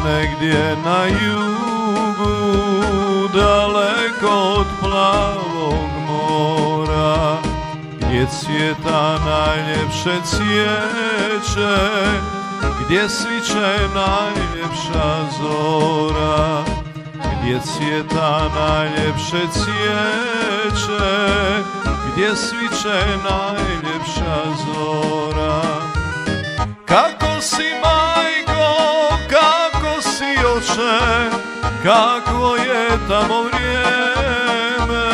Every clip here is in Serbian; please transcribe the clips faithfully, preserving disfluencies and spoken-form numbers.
negdje na jugu, daleko od plavog mora, gdje cvjeta najljepše cvijeće, gdje sviće najljepša zora, gdje cvjeta najljepše cvijeće, gdje sviće najljepša zora. Kako si, majko, kako si, oče, kakvo je tamo vrijeme,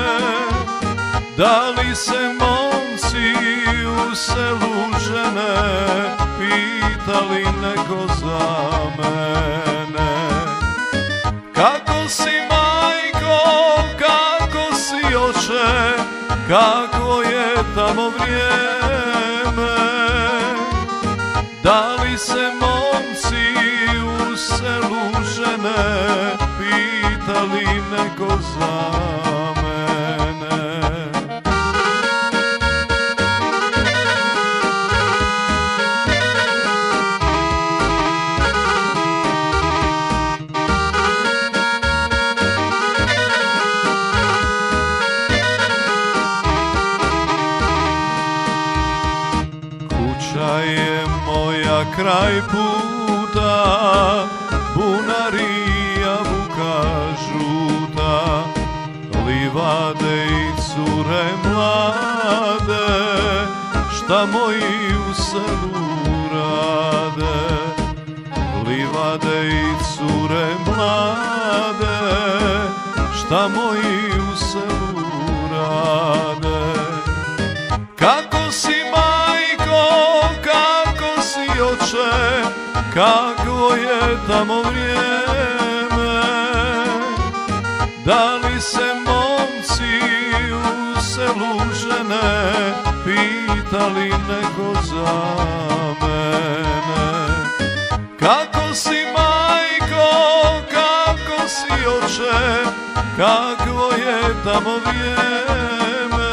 da li se momci u selu žene pitali neko za mene? Kako si, majko, kako si, oče, kakvo je tamo vrijeme, da li se momci u selu žene pitali neko za mene? Kuća je moja kraj puta, bunarija buka žuta, livade i cure mlade, šta moji u selu rade. Livade i cure mlade, šta moji u selu rade. Kako si, majko, kako si, oče, kakvo je tamo vrijeme, da li se momci u selu žene pitali neko za mene? Kako si, majko, kako si, oče, kakvo je tamo vrijeme,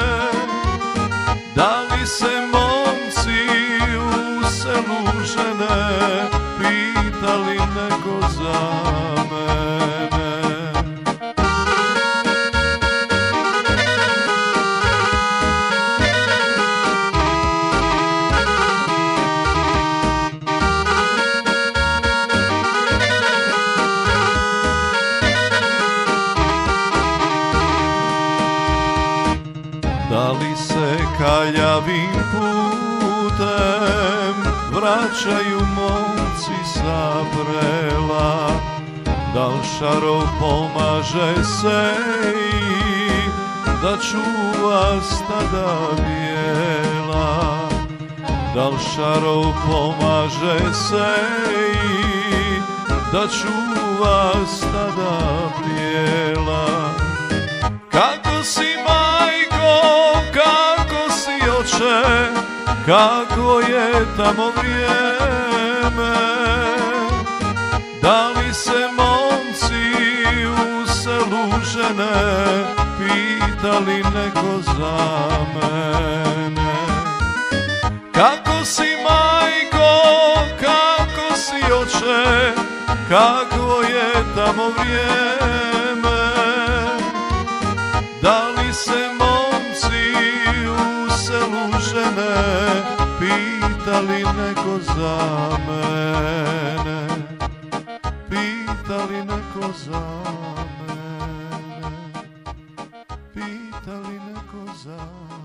da li se momci u selu žene pitali neko za mene? Da li se kaljavim putem vraćaju momci sa prela? Da li šarov pomaže seji da čuva stada bijela? Da li šarov pomaže seji da čuva stada bijela? Kako si, majko, kako si, oče, kakvo je tamo vrijeme, da li se momci u selu žene pitali neko za mene? Kako si, majko, kako si, oče, kakvo je tamo vrijeme, da li se momci u selu žene pitali neko za mene? Pitali neko za mene? Pitali neko za mene?